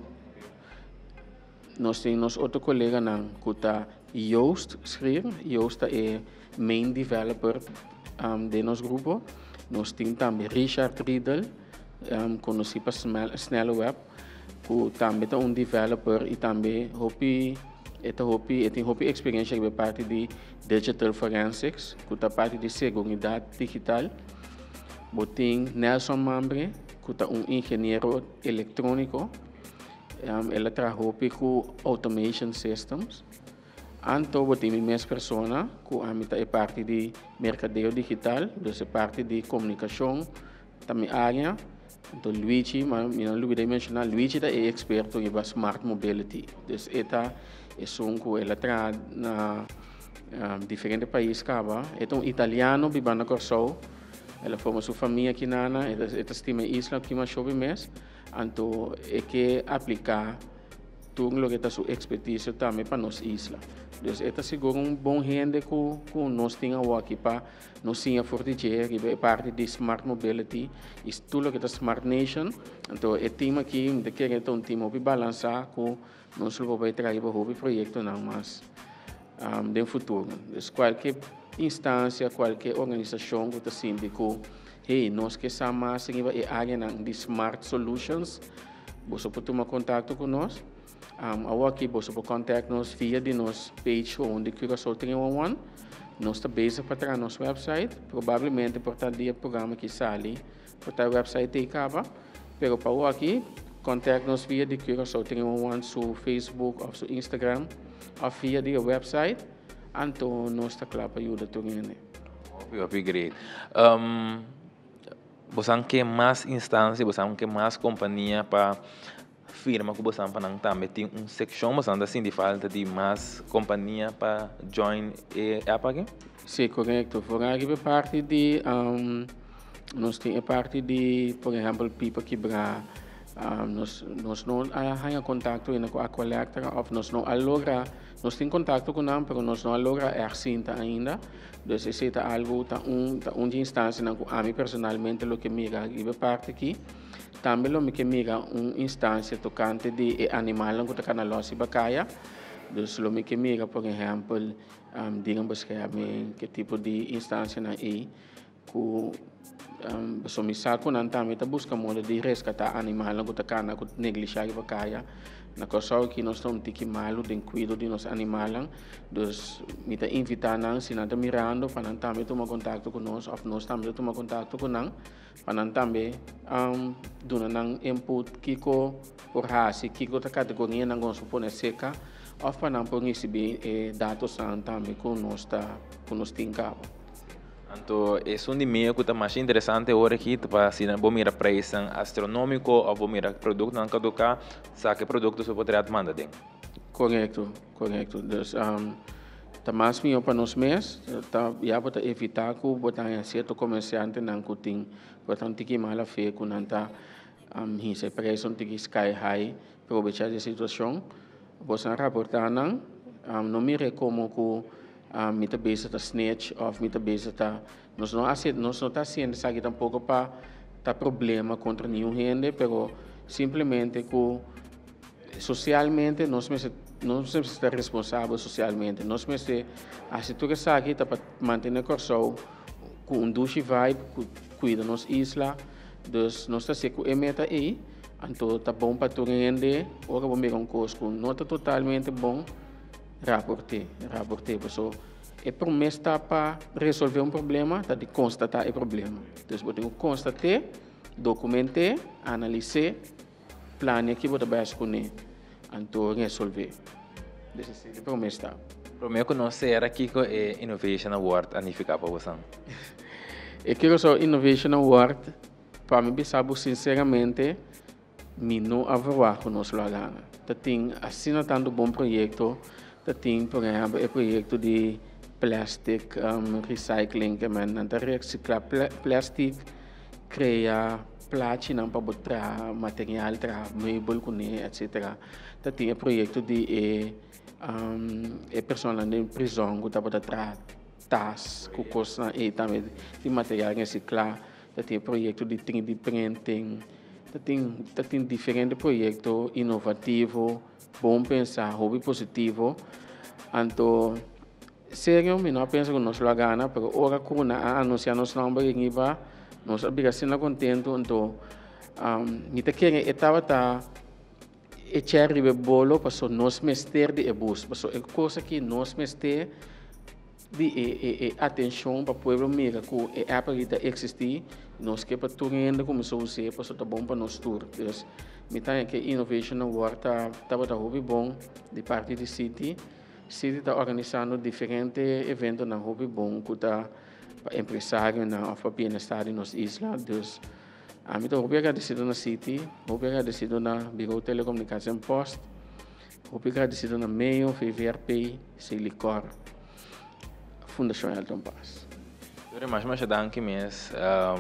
Nós temos outro colega que está Joost Schreer. Joost é main developer um, de nosso grupo. Nós temos também Richard Riedel, um, conhecido para Snelle Web, que também é um developer e também hopi, é tem hopi experiência que é parte de Digital Forensics, que é parte de segurança digital. Tem Nelson Mambre, que é um engenheiro eletrônico. Um, ele trabalha com Automation Systems. Anto eu tenho mais pessoas que é parte de mercadeo digital, é parte de comunicação, também área. Então, Luigi, mas não Luigi mencionar, Luigi é experto em smart mobility. Então, esta é um que ele traz na diferentes países caba. É um italiano vivendo na Corsol. Ela forma sua família aqui na Ana, esta estima isla que mais chove mês. Então, é que aplicar tudo o que está sua expertise também para nossa isla. Então, é seguro um bom rende que nós temos aqui para nós temos fortificar que é parte de Smart Mobility e tudo o que é Smart Nation. Então, é time aqui, de que é um time que balançar que nós vamos trazer o projeto não mais um, no futuro. Então, qualquer instância, qualquer organização que está sendo que hey, nós que estamos em a área de Smart Solutions, você pode tomar contato conosco. Um, aqui você pode contactar-nos via de nossa page onde Curaçao três um um. Nós estamos base para trás nosso website. Provavelmente por tal dia programa que sai, por tal website aí acaba. Pero para aqui, contacte-nos via de Curaçao três um um no Facebook ou no Instagram ou via de website. Então, nós estamos lá para ajudar todo mundo. Okay, great. Um, você quer mais instâncias, você quer mais companhia para firma que você não também tem uma seção, mas ainda assim de falta de mais companhia para join e app aqui? Sim, correto. Fora aqui é parte de um, nós temos parte de, por exemplo, pipa quebrar. Um, nós nós não há contato com a coleta, ou nós não alogra, nós temos contato com ela, mas nós não alogra a cinta ainda. Então, se é algo tá um tá uma instância na a mim personalmente lo que mira aqui é parte aqui. Também lo que mira uma instância tocante de animal que está na loja bacaya. Então, lo que mira, por exemplo, um, digamos que que tipo de instância na aí que um, so misa ko nan tami ta busca modo de rescatar animal na kutaka na kut negligenciar ba kaya na kosaw que nós estamos tiki malo den cuido de nos animal dos mita invitar nang sinanta mirando para nan tami toma contato com nós of nós também toma contato com nang para nan também um duna nang input kiko por hasi kiko ta categoria nang gon supone seca of para nan por receber eh, dados nan também com nós ta com nós tincava. Então, é um de meio que está mais interessante agora aqui, para se não vou mirar preço astronômico ou vou mirar produto não caducar, sabe que produto você pode demanda dentro. Correto, correto. Dus, um, tá mais melhor para nós mesmos, tá já para evitar que botar em certo comerciante não que tem, portanto tem que mal feio que não tá um his preço tem que sky high para aproveitar a situação. Você reportar não, um, não me recomendo que um, me tá base tá snatch of me tá base tá nós não aceita nós não tá sendo sabe tampouco para tá problema contra nenhum gente, pero simplesmente que socialmente nós mesmos nós temos que estar responsáveis socialmente. Nós temos que, assim tu que sabe, tá para manter a corção com um duche vibe, cuida nos isla, dus nós tá se com a meta aí, então tá bom para tu render, ora vamos ver um curso com nota totalmente bom, raporte, raporte, pessoal. É promessa para resolver um problema, tá de constatar o problema. Então, você tem que constatar, documentar, analisar, planear que você vai escolher. Então, resolver. Essa é a promessa. Promessa que nós era aqui com a Innovation Award, a ficar para você. Eu quero só Innovation Award, para mim, sabe, sinceramente, me não avaliar com nós lá. Tem assim tanto bom projeto, tem, por exemplo, o projeto de plastic um, recycling, que man, nanta reciclar pl plastic, criar platina para botar material, para meubel, etcétera. Tem o projeto de um, a pessoa na prisão que está para trás tas, que custa e também de material reciclar. Tem o projeto de três D printing. Tem tem diferentes projetos inovativos, bom pensar, hobby positivo. Então, sério, eu não penso que nós lá gana, porque ora que na anunciar nosso nome que iba, nós abrimos contento, então, um, nita querem etava tá echar ribe bolo, para nós mester de ebus, para é coisa que nós mester de e, e, atenção para o povo mega que é a que existir, nós que para tudo ainda começou a ser, para tá bom para nós tour. Então, me tá que Innovation Award tá tá tá hobby bom de parte de City. City está organizando diferentes eventos na hobby bom que tá empresário na para bem-estar nas islas. Então, a mim tá hobby agradecido na City, hobby agradecido na Bureau de Telecomunicação Post, hobby agradecido na Meio, F V R P, Silicor, Fundação Elton Paz. Eu mais mais danke mes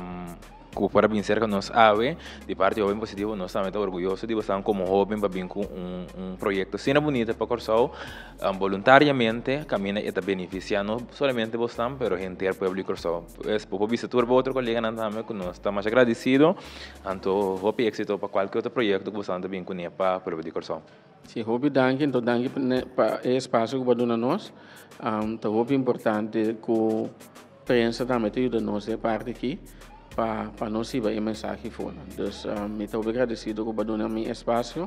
um, para bem cerca nós ave de parte jovem positivo nós também estamos orgulhosos de estar como jovem para vir com um, um projeto cena bonita para Corsau um, voluntariamente camina e beneficia não somente você pero gente do povo de Corsau es por visitar outro colega não também que nós estamos agradecidos então hope éxito para qualquer outro projeto que você também com para o povo de Corsau. Sim, hobby danke então danke para o espaço que você dá nós um, então hobby importante que prensa também ajuda nós a parte aqui para para nós ir a mensagem fora. Então, me estou agradecido por dar meu espaço.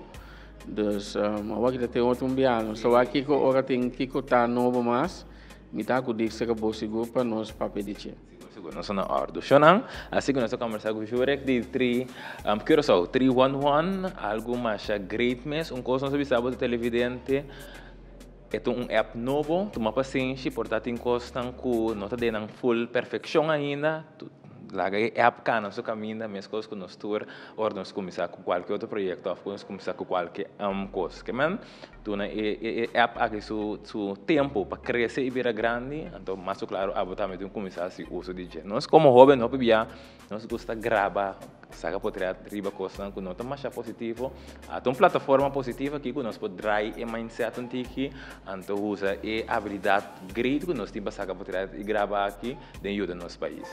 Então, agora que tem outro ambiente, só aqui que agora tem que contar novo mais, me está com disso que é seguro para nós para pedir. Seguro, nós na ordem. Shonan, assim que nós conversar com o Jurek de três, um, quero só três um um, algo mais great mess, um coisa não sabe do televidente. É um app novo, uma paciência, portanto, em costan que não está dando full perfeição ainda. Laga é app cá no seu caminho, mesmo coisa que nós tour, ou nós começar com qualquer outro projeto, ou nós começar com qualquer um coisa. Que man, tu na é app aqui su su tempo para crescer e virar grande, então mais claro, absolutamente um começar se uso de gente. Nós como jovem, não bebia, nós gosta gravar, saca poder riba coisa que não está mais positivo. Então uma plataforma positiva aqui que nós pode drive e mindset antiki, então usa e habilidade great que nós temos saca poder e gravar aqui dentro do nosso país.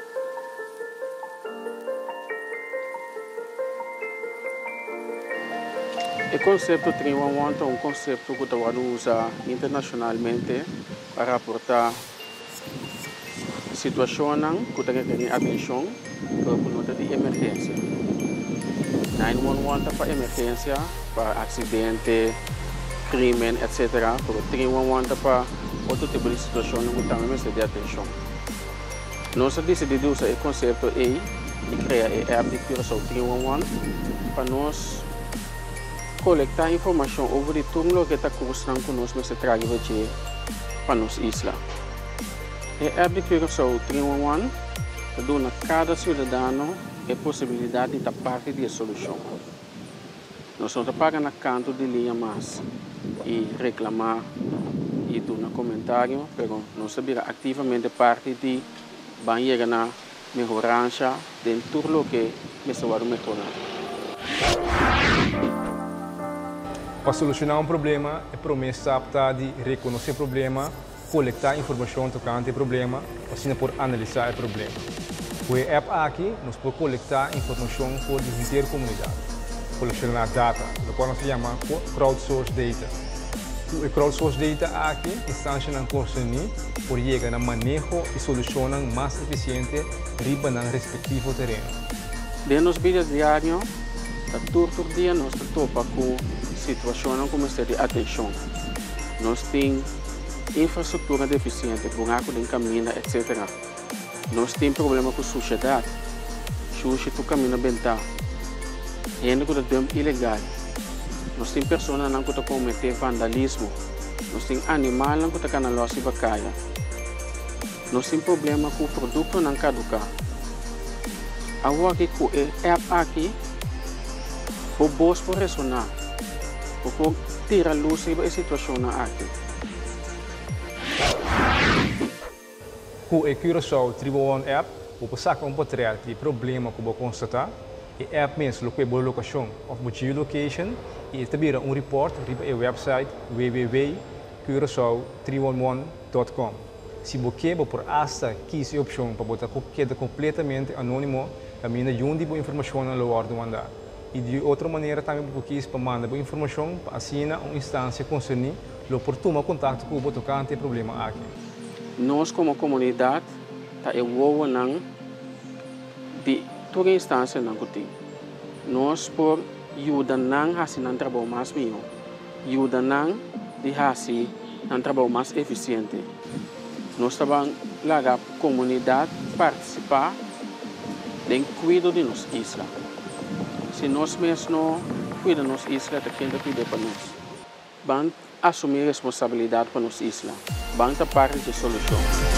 O conceito três um um é um conceito que está usa internacionalmente para reportar situações que têm atenção para conta de emergência. nove um um é para emergência, para acidente, crime, etcétera. Pero três um um é para outro tipo de situação que também precisa de atenção. Nós decidimos usar o conceito e criar a app de Curaçao três um um para nós coletar informação sobre tudo o que está acontecendo conosco nessa traga para nossa isla. A app de Curaçao três um um dá a cada cidadão a possibilidade de estar parte da solução. Nós não estamos na canto de linha mais e reclamar e tu no comentário, pero não sabia ativamente parte de van llegar na mejorança dentro do que me salvaram melhorar. Para solucionar um problema, é promessa apta de reconhecer o problema, coletar informação tocante ao problema, assim por analisar o problema. O app aqui nos pode coletar informação por a inteira comunidade, colecionar data, o qual se chama crowdsourced data. O crowdsourced data aqui instância não consegue por chegar no manejo e solucionar mais eficiente riba no respectivo terreno. Dentro dos vídeos diários, todo dia nós topa com situação como esta de atenção. Nós temos infraestrutura deficiente, buraco de caminho, etcétera. Nós temos problema com a sociedade. Sushi tu caminho bentar. Gente que é ilegal. Nós temos pessoas que cometem vandalismo. Nós temos animais que estão na loja e vacaia. Nós temos problema com o produto não caducar. Agora que o app aqui, o boss pode ressonar. Porque tira luz sobre a situação aqui. Com o Curaçao três um um app, você saca um portrait de problema que você constatar. E app mesmo que é boa locação, ou boa geolocation, e também um report riba o website w w w ponto curaçao três um um ponto com. Se você quer por hasta quinze opção para botar queda completamente anônimo, também não onde boa informação na lugar do mandar. E de outra maneira também porque para mandar boa informação para assinar uma instância concernida, lo por tomar contato com o tocante problema aqui. Nós como comunidade tá evoluindo de toda instância não tem. Nós por ajuda não a fazer um trabalho mais melhor, ajuda não de fazer um trabalho mais eficiente. Nós também largar a comunidade participar do cuidado de nossa isla. Se nós mesmos não cuidamos da nossa isla, quem vai cuidar para nós? Vamos assumir responsabilidade para nossa isla. Vamos estar parte da solução.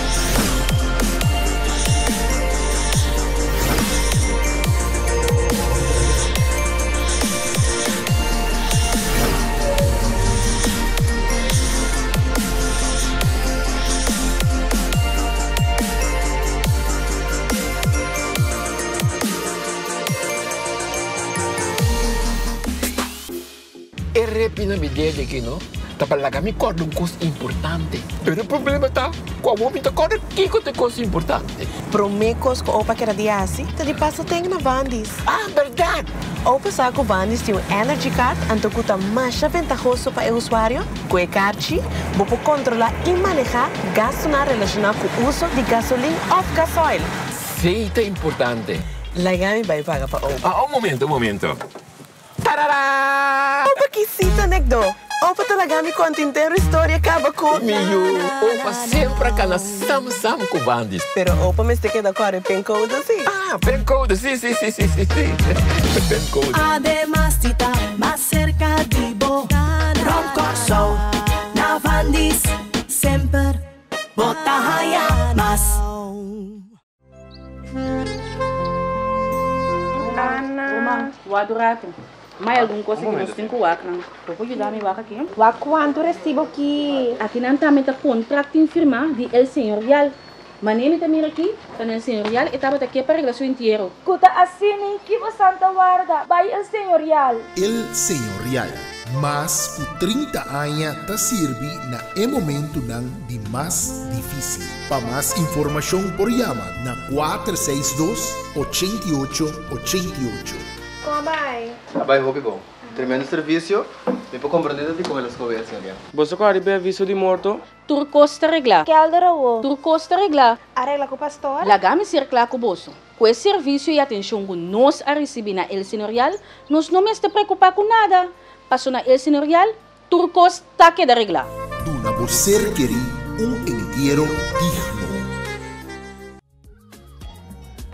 Repina me dele que não, tá para lá me corda um custo importante. Pero o problema tá, qual o tá corda que que tem custo importante? Promecos com opa que era dia assim, tá de passo tem na Vandis. Ah, verdade. Opa saco Vandis tem um Energy Card, anto que tá mais ventajoso para o usuário. Com o card, você controlar e manejar gasto na relacionado com o uso de gasolina ou gasoil. Sim, é importante. Lagami vai pagar para opa. Ah, um momento, um momento. Tarará! Opa, que cita, Negdo! Opa, talaga me conta inteira história acaba com... Miyo, opa, sempre que na sam-sam com bandis. Pero opa, me está quedando agora em pencode, sim? Ah, pencode, sim, sim, sim, sim, sim. Pencode. Además, está mais cerca de bo. Roncoso, na Vandis, sempre bota raia, mas... Ana, o adorado. Mais alguma coisa que nós temos que fazer? Você pode ajudar a aqui? Quanto recibo aqui? Aqui não está o contrato em firma de El Senhorial. Mas nem também aqui, está no Senhorial e estava aqui para a relação inteira. Kuta assim que você Santa Guarda, vai El Senhorial. El Senhorial, mas por trinta anos ta sirve na é momento não de mais difícil. Para mais informação por chama na quatro seis dois, oito oito oito oito. Como vai? Vai, Robi, bom. Tremendo serviço. Me puedo compreender de como elas conversam, já. Você quer receber aviso de morto? Tur costa regla. Que alderawo? Tur costa regla. Arregla com o pastor? Lagami circular com o bolso. Com esse serviço e atenção que nós a receber na El Senhorial, nós não me está preocupar com nada. Passou na El Senhorial, tur costa que da regla. Duna você querer um inteiro digno.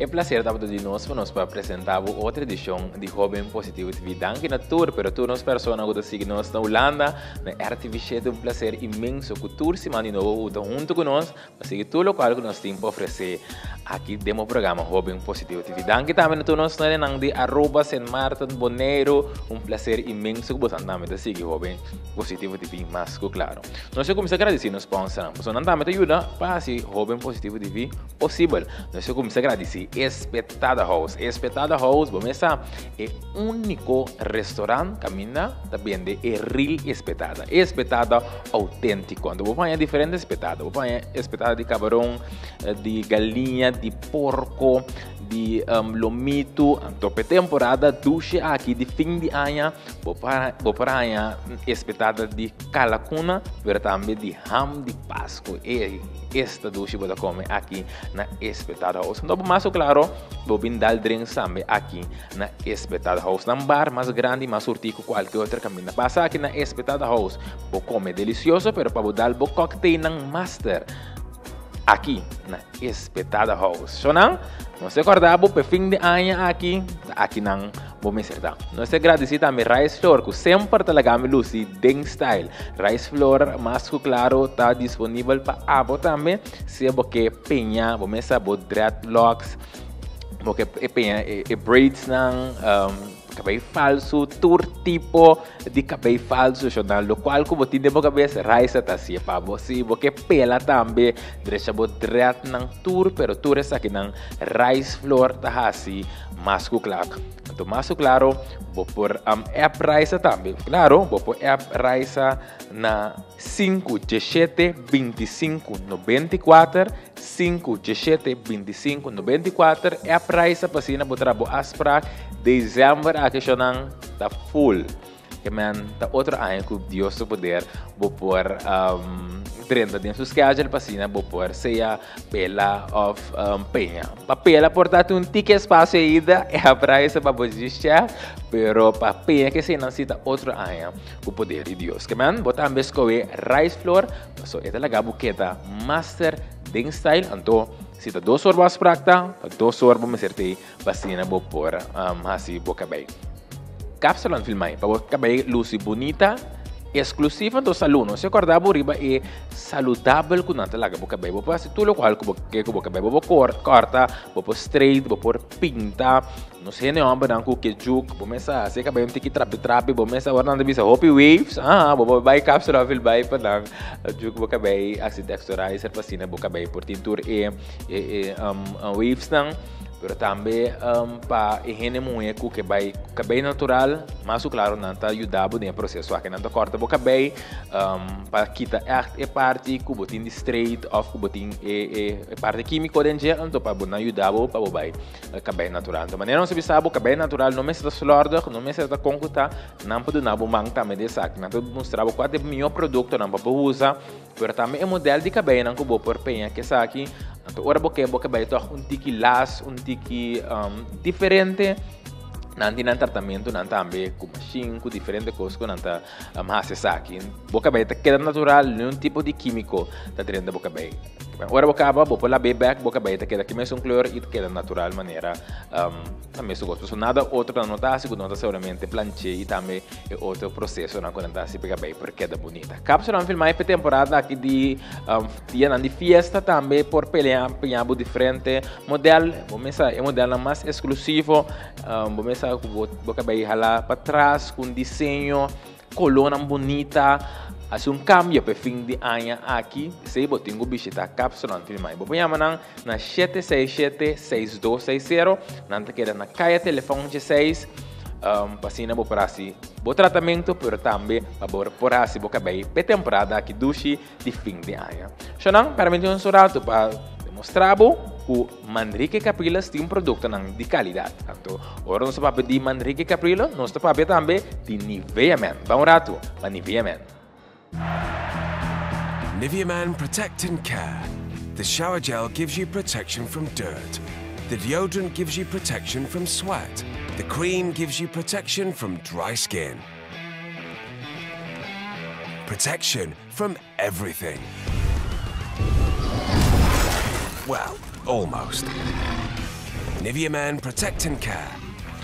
É prazer da de nós para nós para apresentar outra edição de Jovem Positivo T V. Danke na tour, pero tu nos persona que sigue nós na Holanda, na R T V sete, um prazer imenso que tour semana de novo está junto com nós, para seguir tudo o qual que nós temos para oferecer aqui demo programa Jovem Positivo T V. Danke também na tu nós na nang de arroba Saint Martin Boneiro, um prazer imenso que você também está seguir Jovem Positivo T V, mas claro. Nós começamos a agradecer nos sponsors, porque nós também ajuda para assim Jovem Positivo T V possível. Nós começamos a agradecer Espetada House. Espetada House, vamos essa é o único restaurante que ainda vende é real espetada. Espetada autêntico. Quando você põe diferentes espetadas, você põe espetada de camarão, de galinha, de porco, de um, lomito. Então, para temporada duche aqui de fim de ano, você põe espetada de calacuna, mas também de ham de Páscoa. E esta duche você come aqui na Espetada House. Então, mais claro, você dar drinks também aqui na Espetada House. Num bar mais grande, mais urtico, qualquer outro caminho. Passa aqui na Espetada House. Você come delicioso, pero para dar o cocktail ng master aqui na Espetada House. So, não? Nós acordamos para fim de ano aqui, aqui não vamos acertar. Nós agradecemos também Rice Floor, que sempre talaga me luci den style. Rice Floor, mais que claro, está disponível para abo também. Se você penha, vamos saber dreadlocks, você penha e braids não, um, cabelo falso, tour tipo de cabelo falso, o qual como tem de cabeça raiz até se para você, você pela também, deixa você dread nang tour, pero tour é aqui nang rice floor tá assim, mais claro. Então mais claro, vou por um, app rice também, claro, vou por app rice na cinco dezessete vinte e cinco noventa e quatro, cinco dezessete vinte e cinco noventa e quatro, app rice para cima botar bo aspra dezembro a questão está full. Que man, tá outro ano que Deus o poder, vou pôr um, trinta dias do schedule para cima, vou pôr seja pela of um, penha. Papela, portanto, um ticket espaço ainda é a praia para você, pero para penha que se necessita outro ano com o poder de Deus. Que man, botar um escolher rice floor, so esta é a buqueta master den style, então se tá dois horas para prática, dois horas para me acertar, para cima vou pôr um, assim boca bem. Cápsula no filme, para você cabelo luz bonita, exclusiva dos alunos. Se acordar por riba é saludável com nada lá que você cabelo. Você faz tudo o qual que você cabelo, você corta, você straight, você pinta. Não sei nem onde não que juk, você começa a se cabelo tem que trape trape, você começa a olhar na vista hope waves, ah, você vai cápsula no filme para não juk você cabelo, assim texturizer para cima você cabelo por tintura e um waves não. Pero também um, para higiene muito que vai cabelo natural, mas claro não está ajudando no processo aqui não está corta o cabelo um, para quitar a parte que você tem straight off que você tem a parte química dentro então para não ajudar para o vai cabelo natural. De maneira não se sabe o cabelo natural não me está flordo, não me está concuta, não pode não bom também de saco, não pode mostrar qual é o melhor produto não para usar, pero também é modelo de cabelo não que vou por penha que está aqui. Então, ora porque o cabelo está um tiki las, um tiki um, diferente. Não tem tratamento, não também com machine, com diferentes coisas que não está um, aqui. O cabelo está queda natural, nenhum tipo de químico está dentro do cabelo. Ora o cabelo, vou pôr a back, o cabelo está queda aqui mesmo um cloro e queda natural maneira um, também se gosta. Nada outro para notar, se não está seguramente planche e também é outro processo não quando está se pega bem porque queda bonita. Cápsula não filmar para temporada aqui de um, dia de festa também por pelear, pelear diferente modelo, vamos pensar é modelo mais exclusivo, um, vamos pensar que vou cabelo ralar para trás com desenho, coluna bonita. Assim um cambio para fim de ano aqui, se você tem que visitar a cápsula no filme. Você chama na sete seis sete, seis dois seis zero, não te queda na caia telefone dezesseis, um, para assim não por assim, bom tratamento, mas também para por assim você cabelo para temporada aqui duche de fim de ano. Então, para mim é um sorrato para demonstrar que o Manrique Capriles tem um produto de qualidade. Então, agora nós vamos de Manrique Capriles, nós vamos também de Nivea Man. Vamos rato, para Nivea Man. Nivea Man Protect and Care. The shower gel gives you protection from dirt. The deodorant gives you protection from sweat. The cream gives you protection from dry skin. Protection from everything. Well, almost. Nivea Man Protect and Care.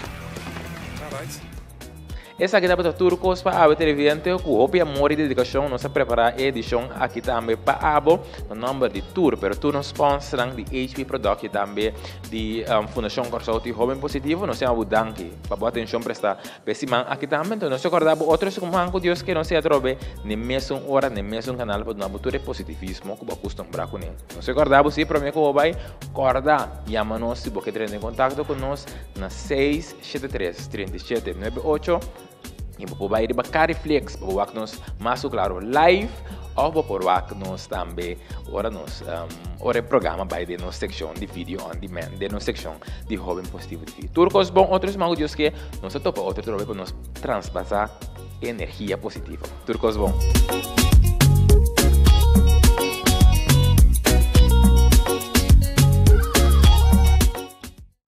Essa aqui dá para turcos para a televidente com o amor e dedicação nós preparar a edição aqui também para abo no número de tour, pero tour nos sponsor de H P Product e também de um, Fundação Corsauti Jovem Positivo, nós temos danke para boa atenção prestar pessimão aqui também, então nós acordamos outros como manco Deus que não se atrobe nem mesmo hora nem mesmo canal para dar tour positivismo que vou acostumar com ele. Nós acordamos se para mim que vai acordar, chama-nos se você entrar em contato conosco na seis sete três, três sete nove oito. E vou ir para Cariflex, para o nos mais claro live, ou para o nos também, ora nos, um, ora programa vai de nossa seção de vídeo on demand, de nossa seção de Jovem Positivo T V. Turcos bom, outros magos que nós topa outro trabalho para nos transpassar energia positiva. Turcos bom.